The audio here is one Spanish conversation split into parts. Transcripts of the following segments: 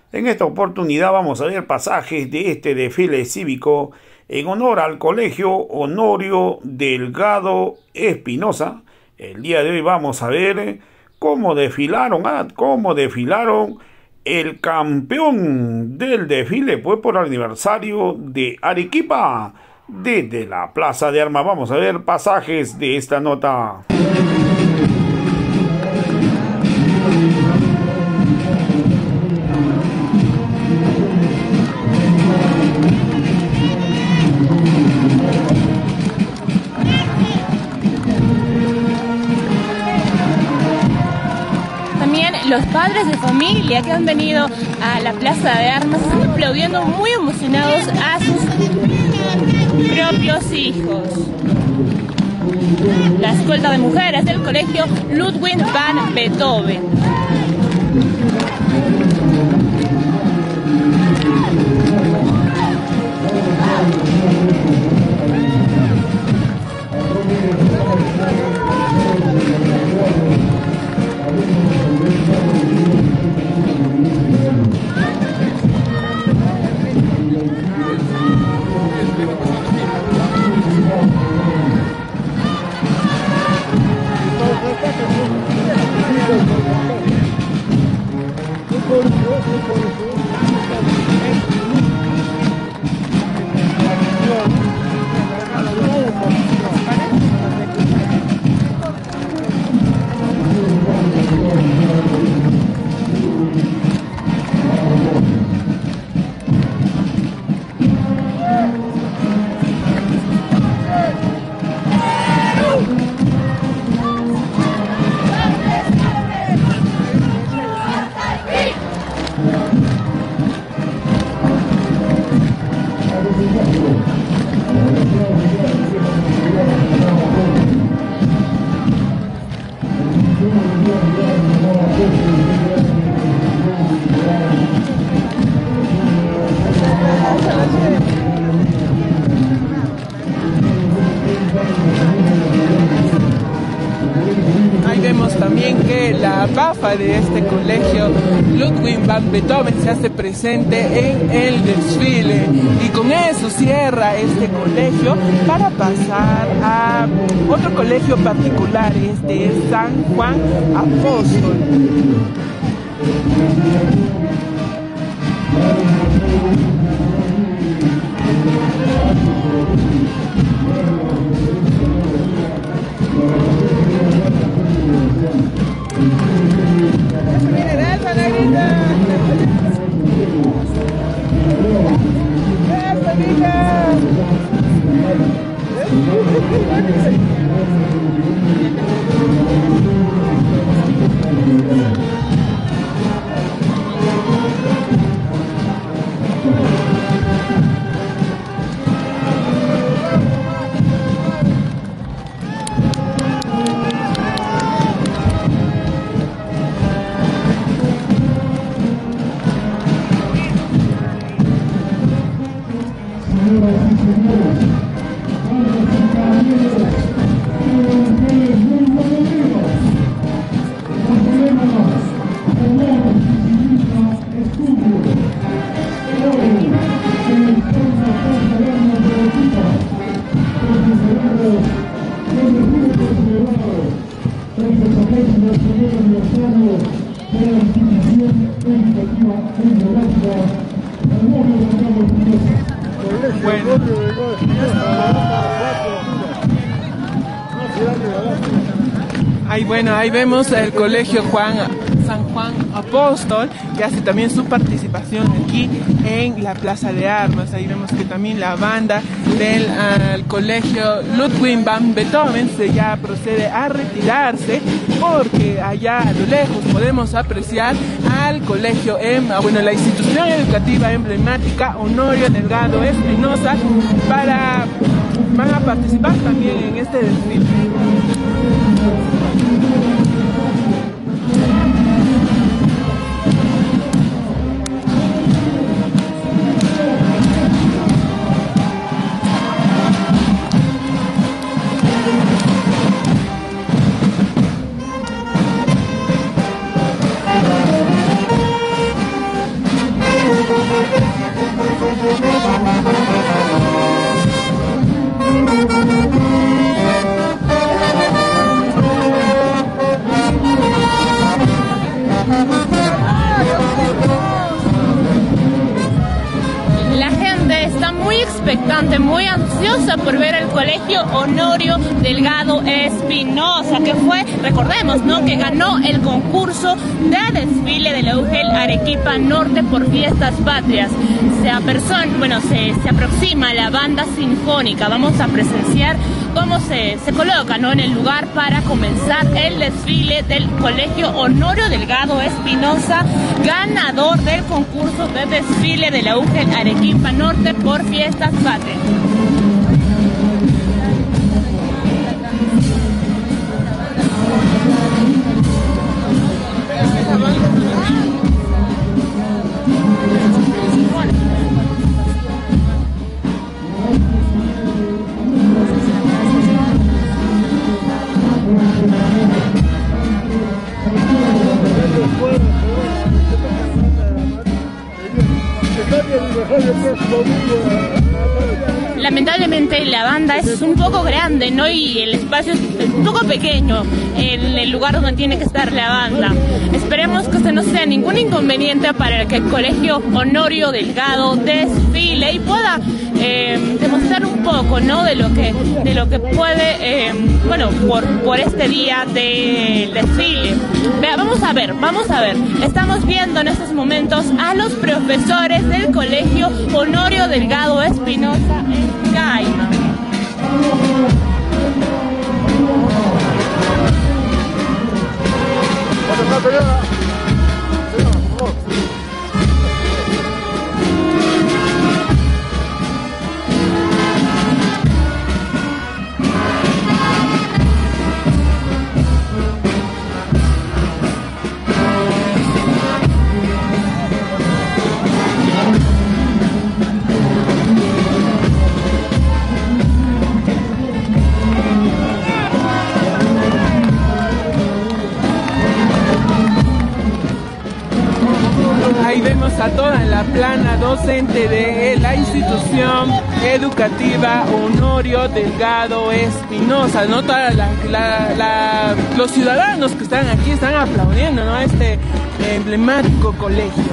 En esta oportunidad vamos a ver pasajes de este desfile cívico en honor al Colegio Honorio Delgado Espinosa. El día de hoy vamos a ver cómo desfilaron, el campeón del desfile, pues por el aniversario de Arequipa, desde la Plaza de Armas. Vamos a ver pasajes de esta nota. Los padres de familia que han venido a la Plaza de Armas están aplaudiendo muy emocionados a sus propios hijos. La escolta de mujeres del colegio Ludwig van Beethoven. Ahí vemos también que la BAFA de este colegio Ludwig van Beethoven se hace presente en el desfile, y con eso cierra este colegio para pasar a otro colegio particular. Este es San Juan Apóstol. Ahí vemos el colegio San Juan Apóstol, que hace también su participación aquí en la Plaza de Armas. Ahí vemos que también la banda del colegio Ludwig van Beethoven ya procede a retirarse, porque allá a lo lejos podemos apreciar al colegio la institución educativa emblemática Honorio Delgado Espinosa. Van a participar también en este desfile. expectante, muy ansiosa por ver el Colegio Honorio Delgado Espinosa, que fue, recordemos, ¿no?, que ganó el concurso de desfile de la UGEL Arequipa Norte por Fiestas Patrias. Se aproxima la banda sinfónica. Vamos a presenciar cómo se coloca, ¿no?, en el lugar para comenzar el desfile del Colegio Honorio Delgado Espinosa, ganador del concurso de desfile de la UGEL Arequipa Norte por Fiestas Patrias. Lamentablemente la banda es un poco grande, ¿no?, y el espacio es un poco pequeño en el lugar donde tiene que estar la banda. Esperemos que no sea ningún inconveniente para que el Colegio Honorio Delgado desfile y pueda demostrar un poco, ¿no?, de lo que puede, por este día del desfile. Vamos a ver. Estamos viendo en estos momentos a los profesores del Colegio Honorio Delgado Espinosa en Caima. Ahí vemos a toda la plana docente de la institución educativa Honorio Delgado Espinosa, ¿no? Toda los ciudadanos que están aquí están aplaudiendo, ¿no?, a este emblemático colegio.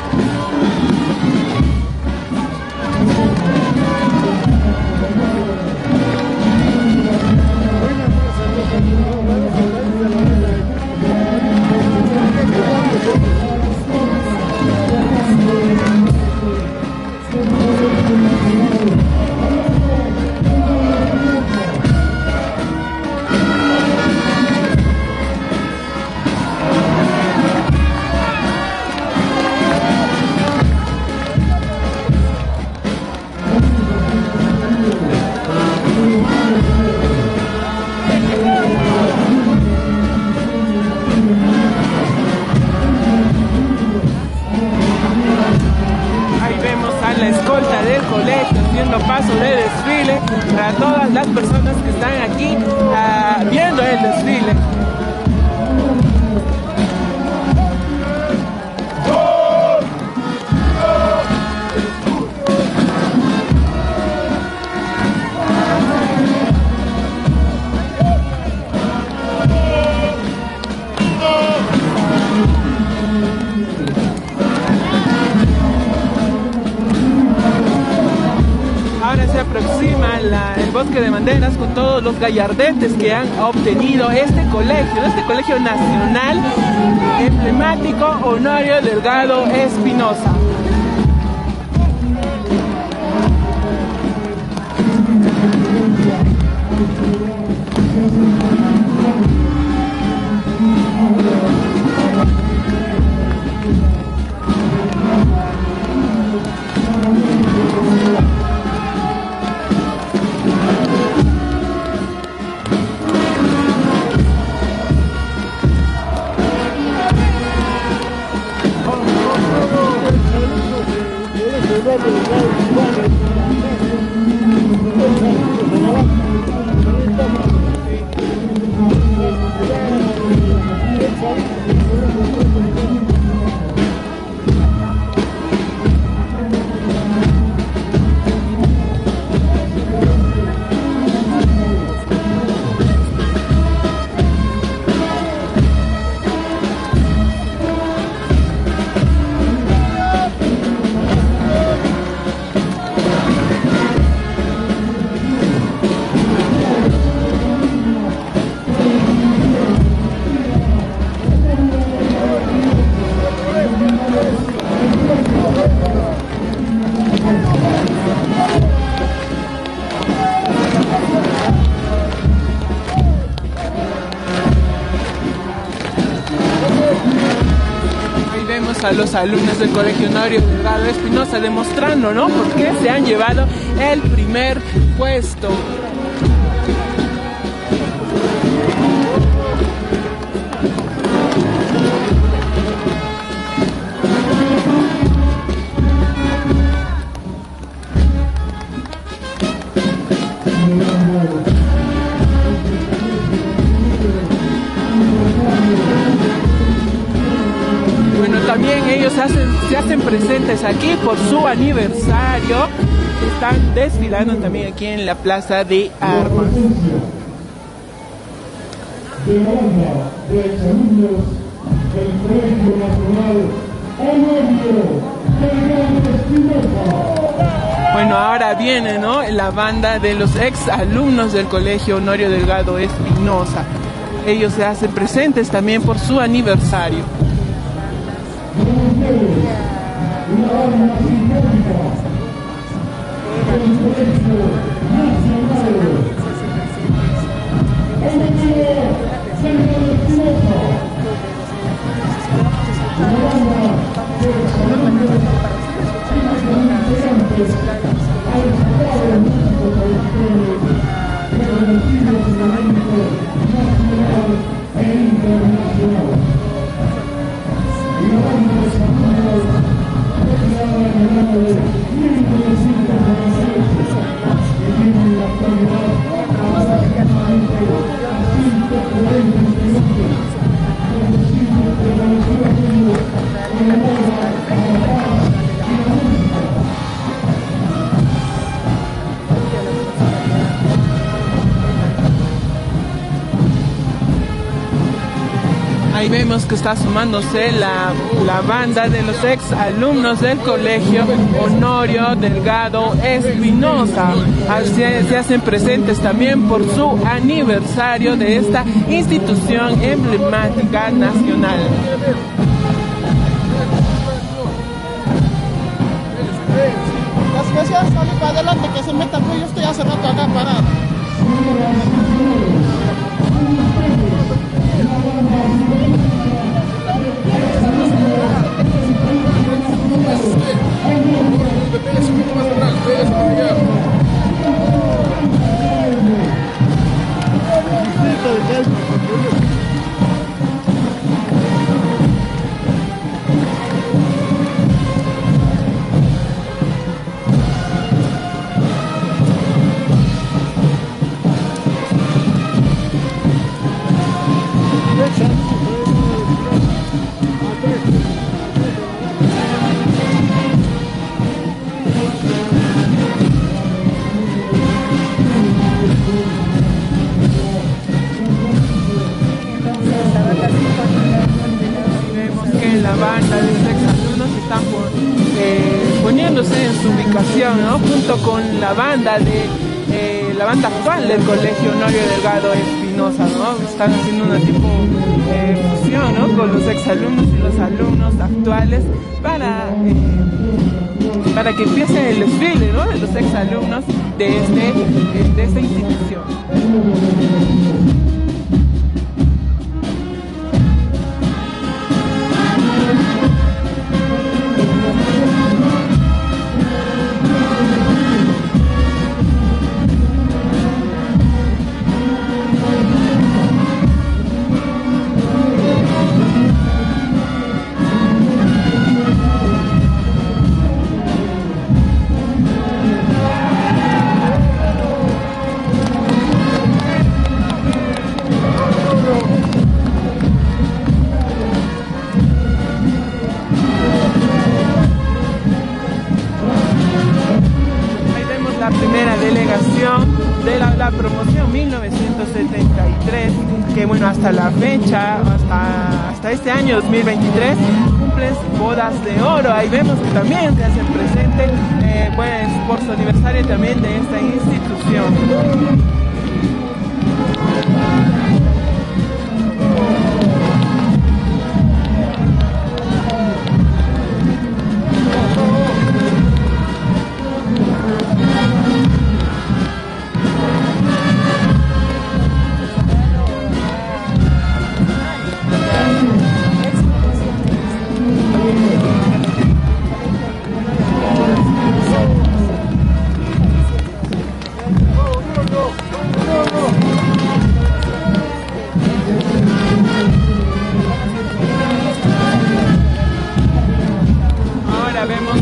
Paso de desfile para todas las personas que están aquí viendo el desfile. Se aproxima el bosque de banderas con todos los gallardetes que han obtenido este colegio nacional emblemático Honorio Delgado Espinosa. a los alumnos del Colegio Honorio Delgado Espinosa, demostrando, ¿no?, por qué se han llevado el primer puesto. Bueno, también ellos se hacen presentes aquí por su aniversario. Están desfilando también aquí en la Plaza de Armas. Bueno, ahora viene, ¿no?, la banda de los ex alumnos del Colegio Honorio Delgado Espinosa. Ellos se hacen presentes también por su aniversario. Ahí vemos que está sumándose la banda de los ex alumnos del Colegio Honorio Delgado Espinosa. Se hacen presentes también por su aniversario de esta institución emblemática nacional. Las cosas salen para adelante, que se metan, pues yo estoy hace rato acá parado. Poniéndose en su ubicación, ¿no?, junto con la banda actual del Colegio Honorio Delgado Espinosa, ¿no? Están haciendo una tipo fusión, ¿no?, con los exalumnos y los alumnos actuales para que empiece el desfile, ¿no?, de los exalumnos de esta institución. De la promoción 1973, que bueno, hasta la fecha, hasta este año 2023, cumplen bodas de oro. Ahí vemos que también se hacen presente pues por su aniversario también de esta institución.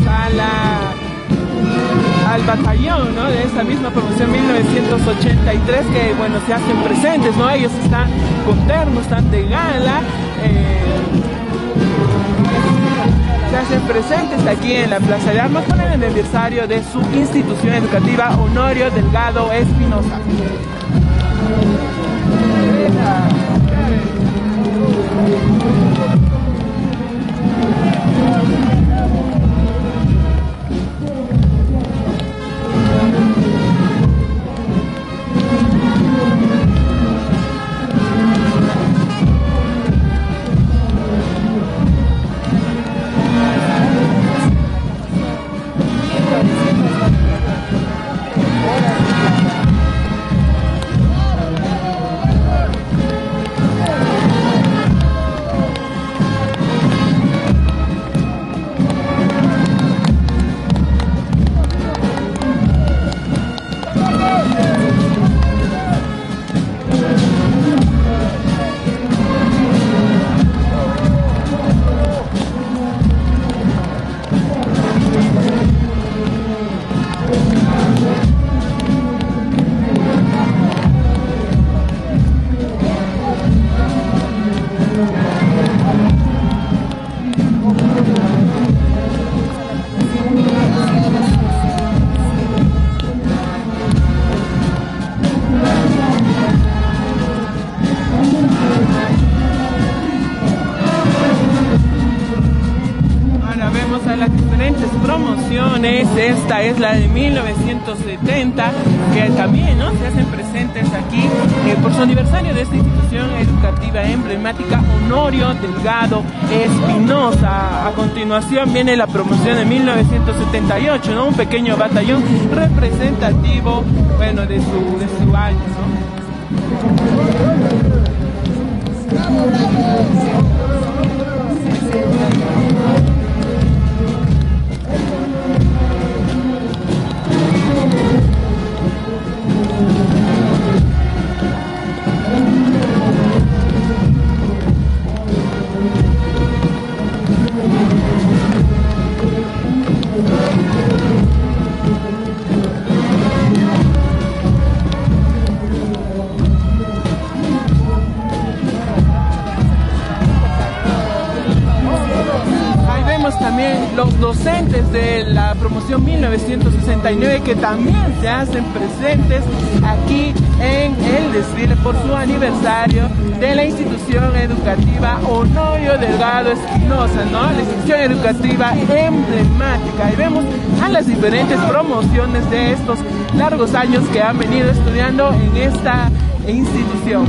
al batallón, ¿no?, de esta misma promoción 1983, que bueno, se hacen presentes, ¿no? Ellos están con ternos, están de gala, se hacen presentes aquí en la Plaza de Armas con el aniversario de su institución educativa Honorio Delgado Espinosa. Esta es la de 1970, que también, ¿no?, se hacen presentes aquí por su aniversario de esta institución educativa emblemática Honorio Delgado Espinosa. A continuación viene la promoción de 1978, ¿no?, un pequeño batallón representativo, bueno, de su año, ¿no? También los docentes de la promoción 1969, que también se hacen presentes aquí en el desfile por su aniversario de la institución educativa Honorio Delgado Espinosa, ¿no?, la institución educativa emblemática. Y vemos a las diferentes promociones de estos largos años que han venido estudiando en esta institución.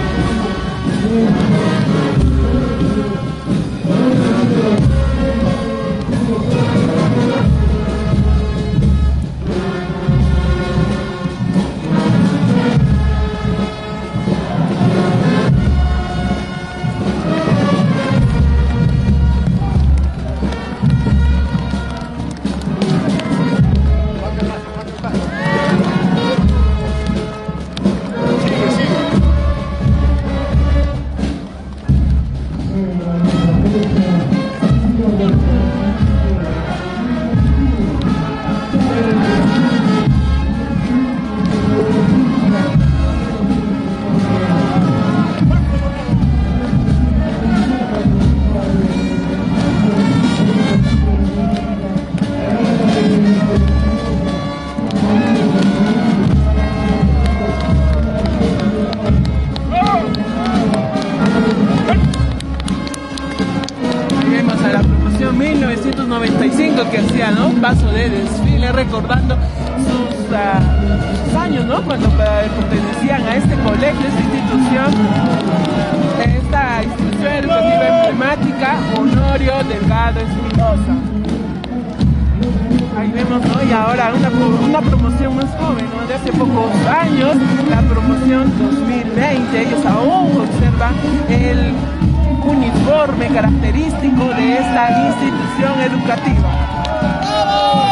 Que hacía, ¿no?, paso de desfile recordando sus años, ¿no?, cuando pertenecían a este colegio, esta institución educativa emblemática Honorio Delgado Espinosa. Ahí vemos, ¿no?, y ahora una promoción más joven, ¿no?, de hace pocos años, la promoción 2020. Ellos aún conservan el uniforme característico de esta institución educativa.